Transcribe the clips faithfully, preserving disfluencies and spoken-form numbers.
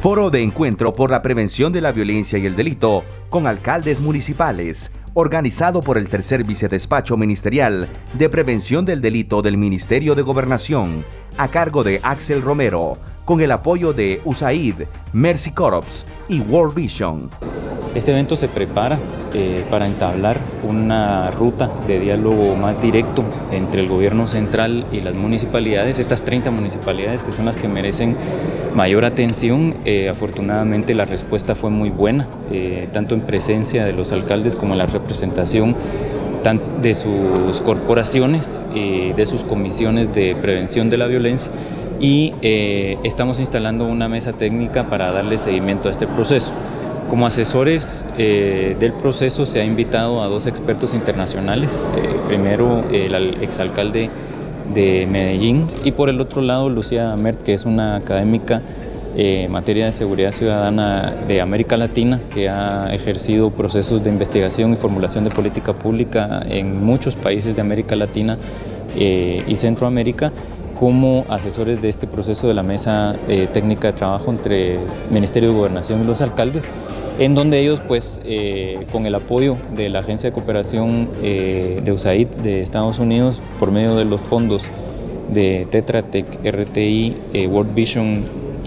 Foro de encuentro por la prevención de la violencia y el delito con alcaldes municipales, organizado por el tercer vicedespacho ministerial de prevención del delito del Ministerio de Gobernación, a cargo de Axel Romero, con el apoyo de U S A I D, Mercy Corps y World Vision. Este evento se prepara eh, para entablar una ruta de diálogo más directo entre el gobierno central y las municipalidades, estas treinta municipalidades que son las que merecen mayor atención. Eh, afortunadamente la respuesta fue muy buena, eh, tanto en presencia de los alcaldes como en la representación de sus corporaciones, eh, de sus comisiones de prevención de la violencia, y eh, estamos instalando una mesa técnica para darle seguimiento a este proceso. Como asesores eh, del proceso se ha invitado a dos expertos internacionales, eh, primero el exalcalde de Medellín y por el otro lado Lucía Amert, que es una académica eh, en materia de seguridad ciudadana de América Latina, que ha ejercido procesos de investigación y formulación de política pública en muchos países de América Latina eh, y Centroamérica, como asesores de este proceso de la mesa eh, técnica de trabajo entre el Ministerio de Gobernación y los alcaldes, en donde ellos, pues, eh, con el apoyo de la Agencia de Cooperación eh, de U S A I D de Estados Unidos, por medio de los fondos de Tetra Tech, R T I, eh, World Vision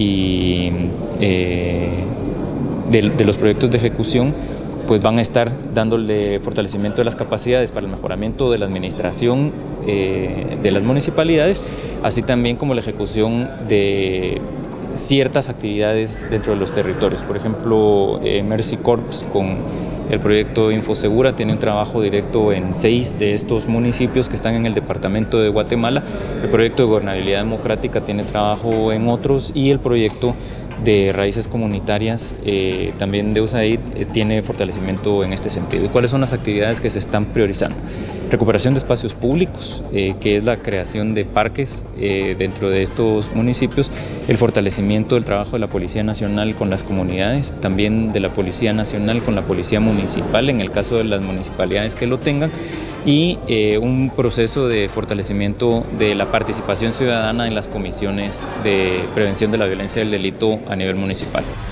y eh, de, de los proyectos de ejecución, pues van a estar dándole fortalecimiento de las capacidades para el mejoramiento de la administración eh, de las municipalidades, así también como la ejecución de ciertas actividades dentro de los territorios. Por ejemplo, eh, Mercy Corps con el proyecto Infosegura tiene un trabajo directo en seis de estos municipios que están en el departamento de Guatemala. El proyecto de Gobernabilidad Democrática tiene trabajo en otros, y el proyecto de Raíces Comunitarias eh, también de U S A I D eh, tiene fortalecimiento en este sentido. ¿Y cuáles son las actividades que se están priorizando? Recuperación de espacios públicos, eh, que es la creación de parques eh, dentro de estos municipios, el fortalecimiento del trabajo de la Policía Nacional con las comunidades, también de la Policía Nacional con la Policía Municipal en el caso de las municipalidades que lo tengan, y eh, un proceso de fortalecimiento de la participación ciudadana en las comisiones de prevención de la violencia y del delito a nivel municipal.